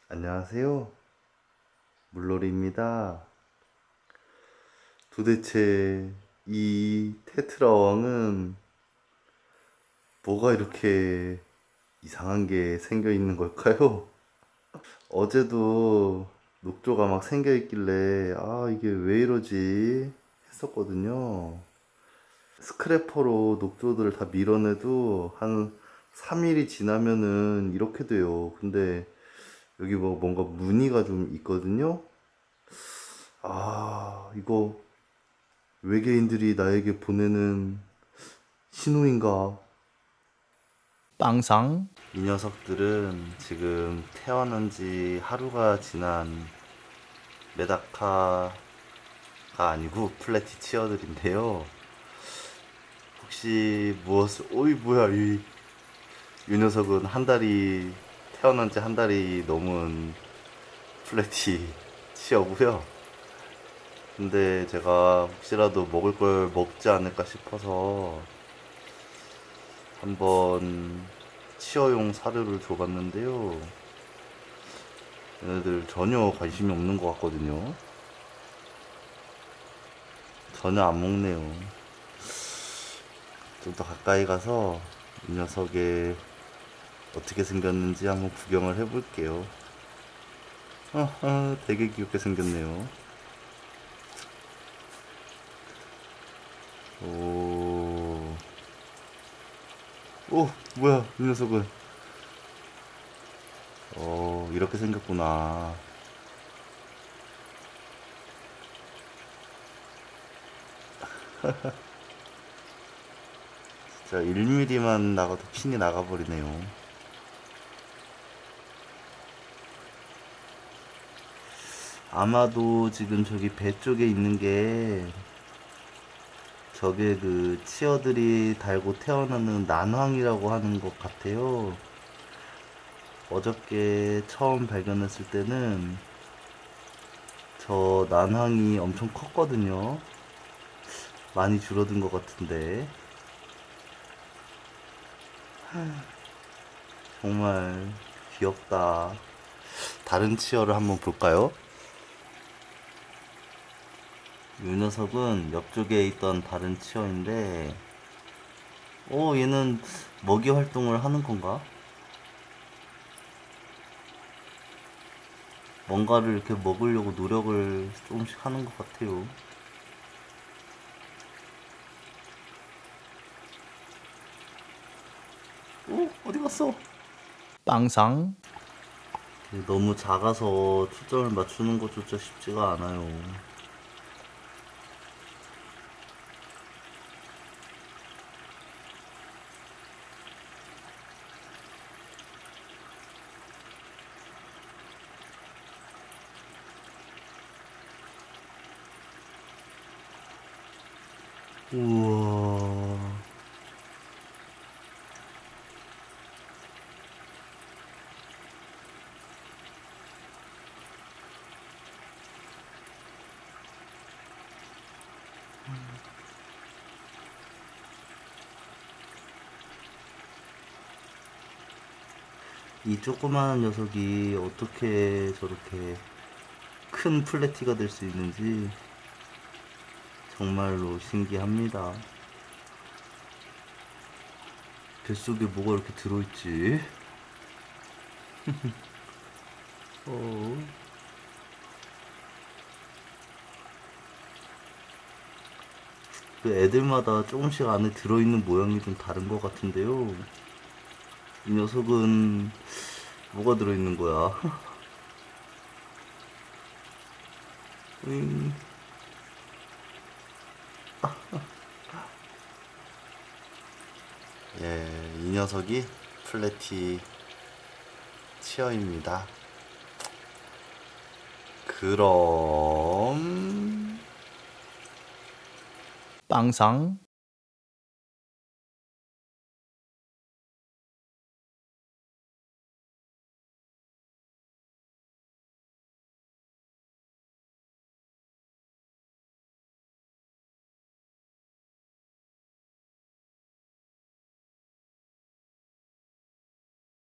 안녕하세요. 물놀이입니다. 도대체 이 테트라왕은 뭐가 이렇게 이상한 게 생겨 있는 걸까요? 어제도 녹조가 막 생겨 있길래 이게 왜 이러지 했었거든요. 스크래퍼로 녹조들을 다 밀어내도 한 3일이 지나면은 이렇게 돼요. 근데 여기 뭐 뭔가 무늬가 좀 있거든요. 이거 외계인들이 나에게 보내는 신호인가? 빵상. 이 녀석들은 지금 태어난 지 하루가 지난 메다카가 아니고 플래티 치어들인데요. 혹시 무엇을, 뭐야, 이 녀석은 한 달이, 태어난 지 한 달이 넘은 플래티 치어고요. 근데 제가 혹시라도 먹을 걸 먹지 않을까 싶어서 한번 치어용 사료를 줘봤는데요. 얘네들 전혀 관심이 없는 것 같거든요. 전혀 안 먹네요. 좀 더 가까이 가서 이 녀석의 어떻게 생겼는지 한번 구경을 해볼게요. 되게 귀엽게 생겼네요. 오, 뭐야, 이 녀석은. 이렇게 생겼구나. 진짜 1mm만 나가도 핀이 나가버리네요. 아마도 지금 저기 배 쪽에 있는 게 저게 그 치어들이 달고 태어나는 난황이라고 하는 것 같아요. 어저께 처음 발견했을 때는 저 난황이 엄청 컸거든요. 많이 줄어든 것 같은데. 정말 귀엽다. 다른 치어를 한번 볼까요? 이 녀석은 옆쪽에 있던 다른 치어인데, 얘는 먹이 활동을 하는 건가? 뭔가를 이렇게 먹으려고 노력을 조금씩 하는 것 같아요. 어디 갔어? 빵상. 너무 작아서 초점을 맞추는 것조차 쉽지가 않아요. 우와. 이 조그마한 녀석이 어떻게 저렇게 큰 플래티가 될 수 있는지 정말로 신기합니다. 뱃속에 뭐가 이렇게 들어있지? 어, 그 애들마다 조금씩 안에 들어있는 모양이 좀 다른 것 같은데요. 이 녀석은 뭐가 들어있는 거야? 으잉. 예, 이 녀석이 플래티 치어입니다. 그럼 빵상.